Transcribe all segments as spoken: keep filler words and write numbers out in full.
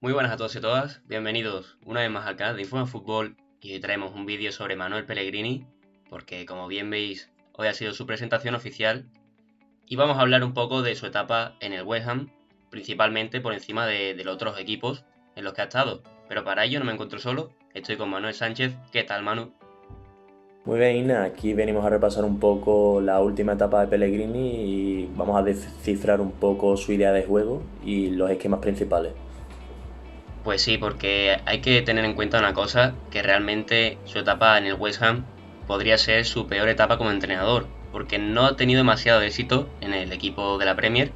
Muy buenas a todos y todas, bienvenidos una vez más al canal de Informa Fútbol y hoy traemos un vídeo sobre Manuel Pellegrini porque como bien veis hoy ha sido su presentación oficial y vamos a hablar un poco de su etapa en el West Ham, principalmente por encima de, de los otros equipos en los que ha estado, pero para ello no me encuentro solo, estoy con Manuel Sánchez. ¿Qué tal, Manu? Muy bien, Ina, aquí venimos a repasar un poco la última etapa de Pellegrini y vamos a descifrar un poco su idea de juego y los esquemas principales. Pues sí, porque hay que tener en cuenta una cosa, que realmente su etapa en el West Ham podría ser su peor etapa como entrenador, porque no ha tenido demasiado éxito en el equipo de la Premier.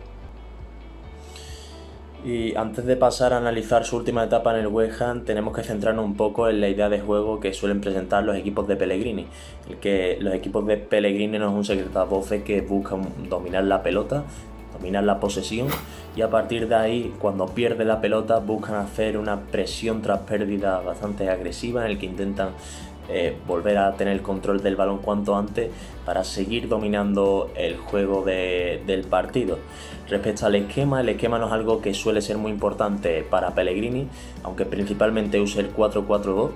Y antes de pasar a analizar su última etapa en el West Ham, tenemos que centrarnos un poco en la idea de juego que suelen presentar los equipos de Pellegrini. El que los equipos de Pellegrini no es un secreto a voces que buscan dominar la pelota, dominar la posesión y a partir de ahí, cuando pierde la pelota, buscan hacer una presión tras pérdida bastante agresiva en el que intentan eh, volver a tener el control del balón cuanto antes para seguir dominando el juego de, del partido. Respecto al esquema, el esquema no es algo que suele ser muy importante para Pellegrini, aunque principalmente use el cuatro cuatro dos.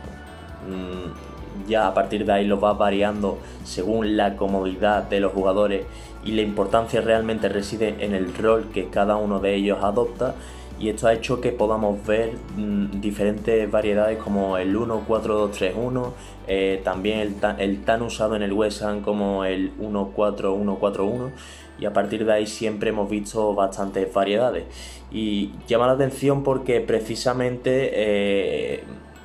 Mm, ya a partir de ahí lo va variando según la comodidad de los jugadores y la importancia realmente reside en el rol que cada uno de ellos adopta, y esto ha hecho que podamos ver mmm, diferentes variedades como el uno cuatro dos tres uno, eh, también el, ta el tan usado en el West Ham como el uno cuatro uno cuatro uno, y a partir de ahí siempre hemos visto bastantes variedades y llama la atención porque precisamente eh,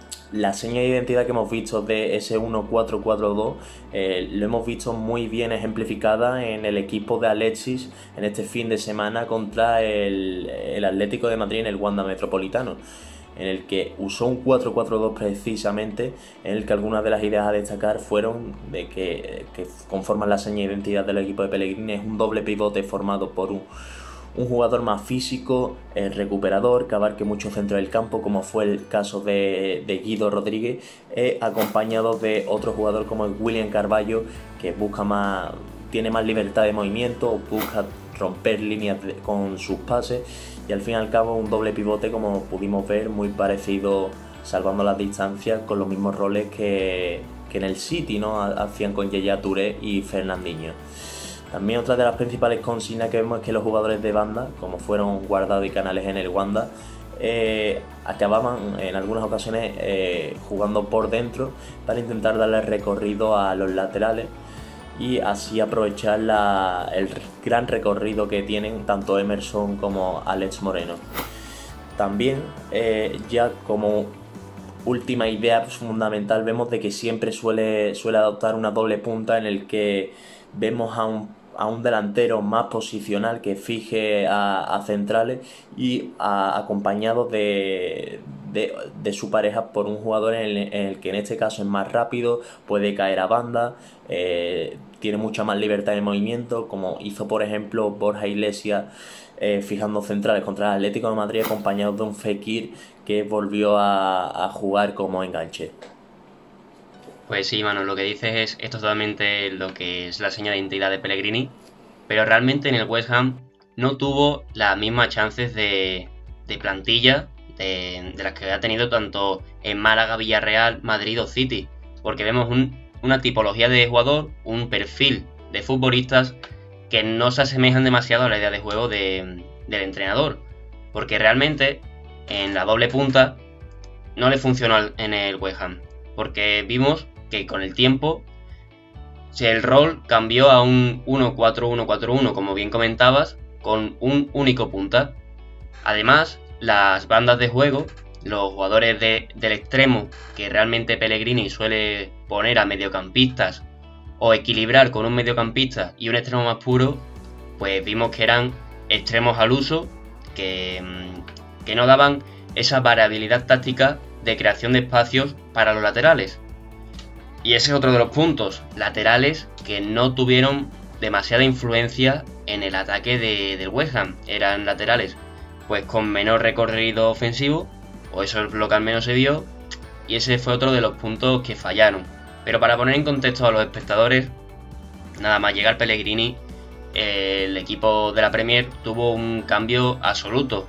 la seña de identidad que hemos visto de ese uno cuatro cuatro dos eh, lo hemos visto muy bien ejemplificada en el equipo de Alexis en este fin de semana contra el, el Atlético de Madrid en el Wanda Metropolitano, en el que usó un cuatro cuatro dos precisamente, en el que algunas de las ideas a destacar fueron de que, que conforman la seña de identidad del equipo de Pellegrini. Es un doble pivote formado por un un jugador más físico, eh, recuperador, que abarque mucho centro del campo, como fue el caso de, de Guido Rodríguez, eh, acompañado de otro jugador como el William Carvalho, que busca más, tiene más libertad de movimiento, busca romper líneas de, con sus pases, y al fin y al cabo un doble pivote, como pudimos ver, muy parecido, salvando las distancias, con los mismos roles que, que en el City, ¿no? Hacían con Yaya Touré y Fernandinho. También otra de las principales consignas que vemos es que los jugadores de banda, como fueron Guardado y Canales en el Wanda, eh, acababan en algunas ocasiones eh, jugando por dentro para intentar darle recorrido a los laterales y así aprovechar la, el gran recorrido que tienen tanto Emerson como Alex Moreno. También eh, ya como última idea fundamental vemos de que siempre suele, suele adoptar una doble punta en el que vemos a un a un delantero más posicional que fije a, a centrales y a, acompañado de, de, de su pareja por un jugador en el, en el que en este caso es más rápido, puede caer a banda, eh, tiene mucha más libertad de movimiento, como hizo por ejemplo Borja Iglesias eh, fijando centrales contra el Atlético de Madrid, acompañado de un Fekir que volvió a, a jugar como enganche. Pues sí, mano, lo que dices es, es totalmente lo que es la seña de identidad de Pellegrini, pero realmente en el West Ham no tuvo las mismas chances de, de plantilla de, de las que ha tenido tanto en Málaga, Villarreal, Madrid o City, porque vemos un, una tipología de jugador, un perfil de futbolistas que no se asemejan demasiado a la idea de juego de, del entrenador, porque realmente en la doble punta no le funcionó en el West Ham, porque vimos que con el tiempo el rol cambió a un uno cuatro uno cuatro uno, como bien comentabas, con un único punta. Además, las bandas de juego, los jugadores de, del extremo que realmente Pellegrini suele poner a mediocampistas o equilibrar con un mediocampista y un extremo más puro, pues vimos que eran extremos al uso, que, que no daban esa variabilidad táctica de creación de espacios para los laterales. Y ese es otro de los puntos, laterales que no tuvieron demasiada influencia en el ataque de, del West Ham. Eran laterales pues con menor recorrido ofensivo, o eso es lo que al menos se vio, y ese fue otro de los puntos que fallaron. Pero para poner en contexto a los espectadores, nada más llegar Pellegrini, el equipo de la Premier tuvo un cambio absoluto.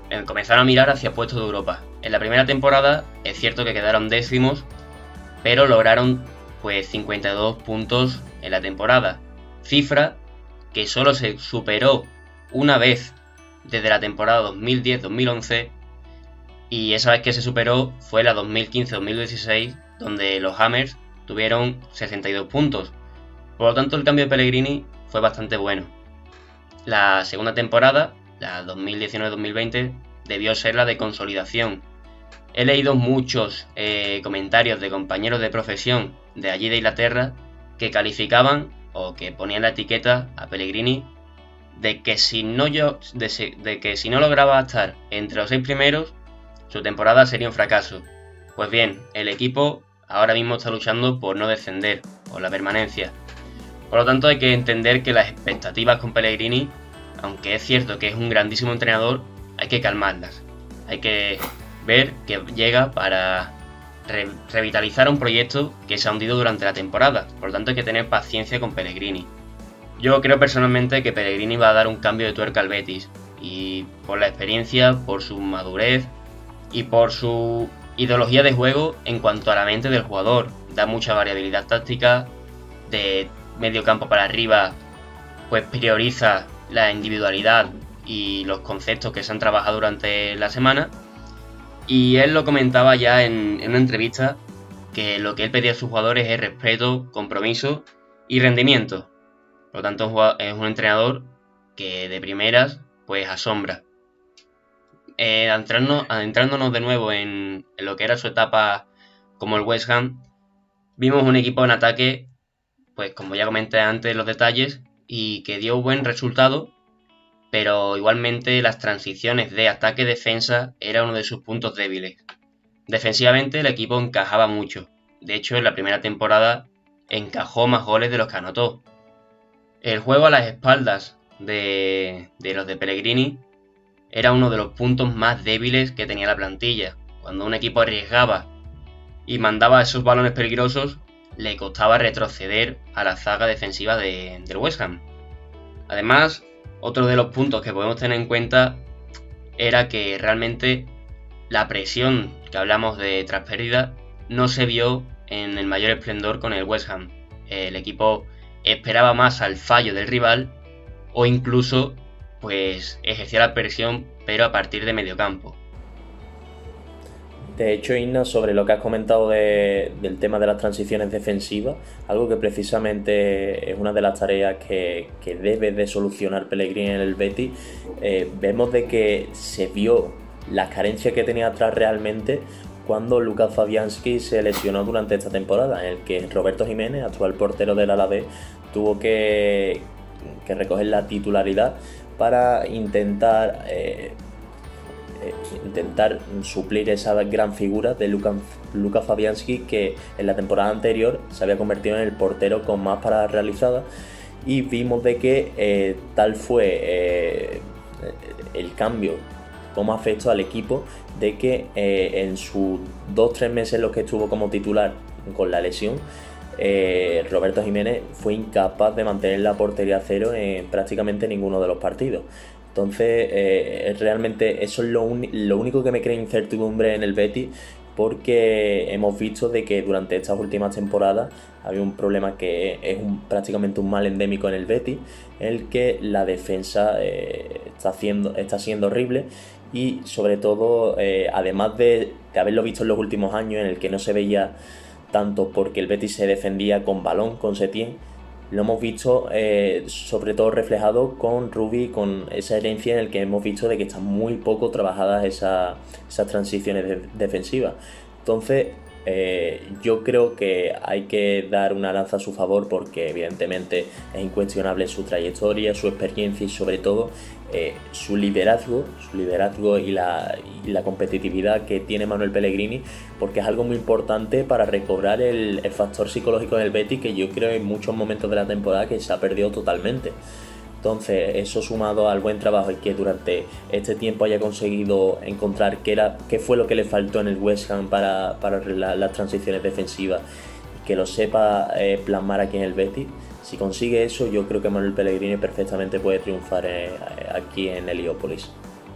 eh, comenzaron a mirar hacia puestos de Europa. En la primera temporada es cierto que quedaron décimos, pero lograron pues cincuenta y dos puntos en la temporada, cifra que solo se superó una vez desde la temporada dos mil diez dos mil once, y esa vez que se superó fue la dos mil quince dos mil dieciséis, donde los Hammers tuvieron sesenta y dos puntos. Por lo tanto, el cambio de Pellegrini fue bastante bueno. La segunda temporada, la dos mil diecinueve dos mil veinte, debió ser la de consolidación. He leído muchos eh, comentarios de compañeros de profesión de allí de Inglaterra que calificaban o que ponían la etiqueta a Pellegrini de que si no, yo, de, de que si no lograba estar entre los seis primeros, su temporada sería un fracaso. Pues bien, el equipo ahora mismo está luchando por no descender, por la permanencia. Por lo tanto, hay que entender que las expectativas con Pellegrini, aunque es cierto que es un grandísimo entrenador, hay que calmarlas. Hay que ver que llega para re revitalizar un proyecto que se ha hundido durante la temporada. Por lo tanto, hay que tener paciencia con Pellegrini. Yo creo personalmente que Pellegrini va a dar un cambio de tuerca al Betis, y por la experiencia, por su madurez y por su ideología de juego en cuanto a la mente del jugador. Da mucha variabilidad táctica, de medio campo para arriba pues prioriza la individualidad y los conceptos que se han trabajado durante la semana, y él lo comentaba ya en, en una entrevista que lo que él pedía a sus jugadores es respeto, compromiso y rendimiento. Por lo tanto, es un entrenador que de primeras pues asombra. Eh, adentrarnos, adentrándonos de nuevo en, en lo que era su etapa como el West Ham, vimos un equipo en ataque, pues como ya comenté antes los detalles, y que dio buen resultado, pero igualmente las transiciones de ataque-defensa era uno de sus puntos débiles. Defensivamente el equipo encajaba mucho, de hecho en la primera temporada encajó más goles de los que anotó. El juego a las espaldas de, de los de Pellegrini era uno de los puntos más débiles que tenía la plantilla. Cuando un equipo arriesgaba y mandaba esos balones peligrosos, le costaba retroceder a la zaga defensiva de, del West Ham. Además, otro de los puntos que podemos tener en cuenta era que realmente la presión que hablamos de tras pérdida no se vio en el mayor esplendor con el West Ham. El equipo esperaba más al fallo del rival o incluso pues ejercía la presión, pero a partir de medio campo. De hecho, Igna, sobre lo que has comentado de, del tema de las transiciones defensivas, algo que precisamente es una de las tareas que, que debe de solucionar Pellegrini en el Betis, eh, vemos de que se vio las carencias que tenía atrás realmente cuando Lucas Fabianski se lesionó durante esta temporada, en el que Roberto Jiménez, actual portero del Alavés, tuvo que, que recoger la titularidad para intentar... Eh, intentar suplir esa gran figura de Lucas Luka Fabianski, que en la temporada anterior se había convertido en el portero con más paradas realizadas, y vimos de que eh, tal fue eh, el cambio, cómo afectó al equipo, de que eh, en sus dos tres meses en los que estuvo como titular con la lesión, eh, Roberto Jiménez fue incapaz de mantener la portería a cero en prácticamente ninguno de los partidos. Entonces, eh, realmente eso es lo, lo único que me crea incertidumbre en el Betis, porque hemos visto de que durante estas últimas temporadas había un problema que es un, prácticamente un mal endémico en el Betis, en el que la defensa eh, está, haciendo, está siendo horrible, y sobre todo, eh, además de, de haberlo visto en los últimos años, en el que no se veía tanto porque el Betis se defendía con balón, con Setién, lo hemos visto eh, sobre todo reflejado con Rubi, con esa herencia en el que hemos visto de que están muy poco trabajadas esa, esas transiciones de, defensivas. Entonces eh, yo creo que hay que dar una lanza a su favor, porque evidentemente es incuestionable su trayectoria, su experiencia y sobre todo eh, su liderazgo, su liderazgo y la, y la competitividad que tiene Manuel Pellegrini, porque es algo muy importante para recobrar el, el factor psicológico del Betis, que yo creo en muchos momentos de la temporada que se ha perdido totalmente. Entonces, eso sumado al buen trabajo y que durante este tiempo haya conseguido encontrar qué, era, qué fue lo que le faltó en el West Ham para, para la, las transiciones defensivas, y que lo sepa eh, plasmar aquí en el Betis. Si consigue eso, yo creo que Manuel Pellegrini perfectamente puede triunfar eh, aquí en Heliópolis.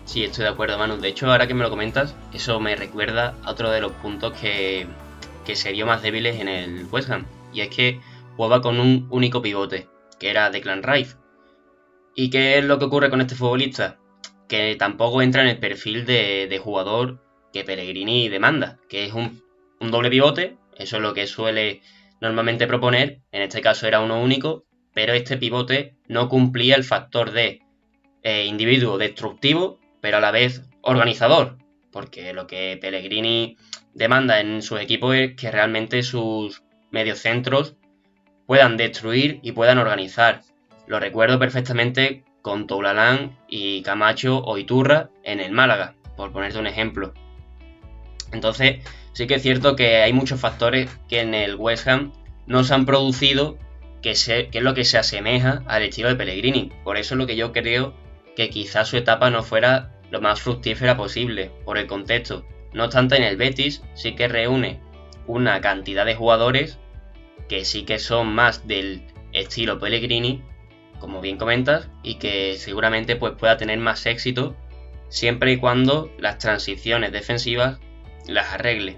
Sí, estoy de acuerdo, Manu. De hecho, ahora que me lo comentas, eso me recuerda a otro de los puntos que, que se vio más débiles en el West Ham. Y es que jugaba con un único pivote, que era Declan Rice. ¿Y qué es lo que ocurre con este futbolista? Que tampoco entra en el perfil de, de jugador que Pellegrini demanda, que es un, un doble pivote, eso es lo que suele normalmente proponer, en este caso era uno único, pero este pivote no cumplía el factor de eh, individuo destructivo, pero a la vez organizador, porque lo que Pellegrini demanda en sus equipos es que realmente sus mediocentros puedan destruir y puedan organizar. Lo recuerdo perfectamente con Toulalán y Camacho o Iturra en el Málaga, por ponerte un ejemplo. Entonces, sí que es cierto que hay muchos factores que en el West Ham no se han producido, que, se, que es lo que se asemeja al estilo de Pellegrini. Por eso es lo que yo creo que quizás su etapa no fuera lo más fructífera posible, por el contexto. No obstante, en el Betis sí que reúne una cantidad de jugadores que sí que son más del estilo Pellegrini, como bien comentas, y que seguramente pues, pueda tener más éxito siempre y cuando las transiciones defensivas las arregle.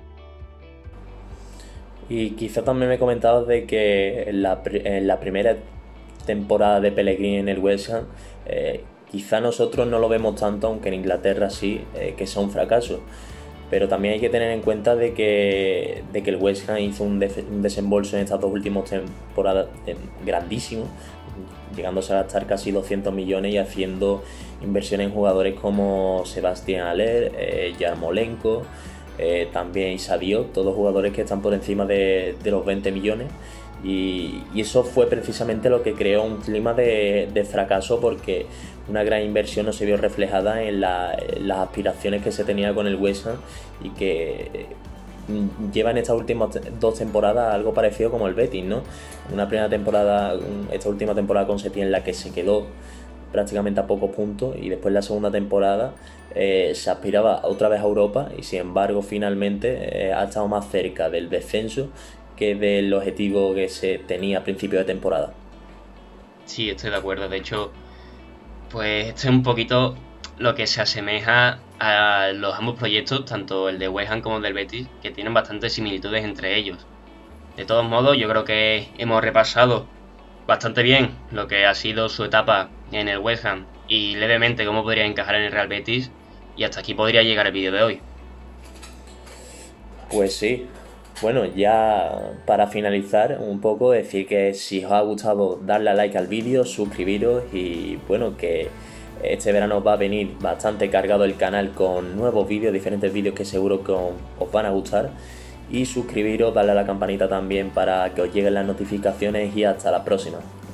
Y quizá también me comentabas de que en la, en la primera temporada de Pellegrini en el West Ham, eh, quizá nosotros no lo vemos tanto, aunque en Inglaterra sí, eh, que sea un fracaso. Pero también hay que tener en cuenta de que, de que el West Ham hizo un, de, un desembolso en estas dos últimas temporadas eh, grandísimo, llegándose a gastar casi doscientos millones y haciendo inversiones en jugadores como Sebastián Haller, eh, Yarmolenko, eh, también Issa Diop, todos jugadores que están por encima de, de los veinte millones. Y, y eso fue precisamente lo que creó un clima de, de fracaso, porque una gran inversión no se vio reflejada en, la, en las aspiraciones que se tenía con el West Ham, y que lleva en estas últimas dos temporadas algo parecido como el Betis, ¿no? Una primera temporada, esta última temporada con Setién, en la que se quedó prácticamente a pocos puntos, y después la segunda temporada eh, se aspiraba otra vez a Europa, y sin embargo finalmente eh, ha estado más cerca del descenso que del objetivo que se tenía a principio de temporada. Sí, estoy de acuerdo. De hecho, pues este es un poquito lo que se asemeja a los ambos proyectos, tanto el de West Ham como el del Betis, que tienen bastantes similitudes entre ellos. De todos modos, yo creo que hemos repasado bastante bien lo que ha sido su etapa en el West Ham y levemente cómo podría encajar en el Real Betis, y hasta aquí podría llegar el vídeo de hoy. Pues sí. Bueno, ya para finalizar un poco, decir que si os ha gustado, darle a like al vídeo, suscribiros, y bueno, que este verano va a venir bastante cargado el canal con nuevos vídeos, diferentes vídeos que seguro que os van a gustar. Y suscribiros, darle a la campanita también para que os lleguen las notificaciones, y hasta la próxima.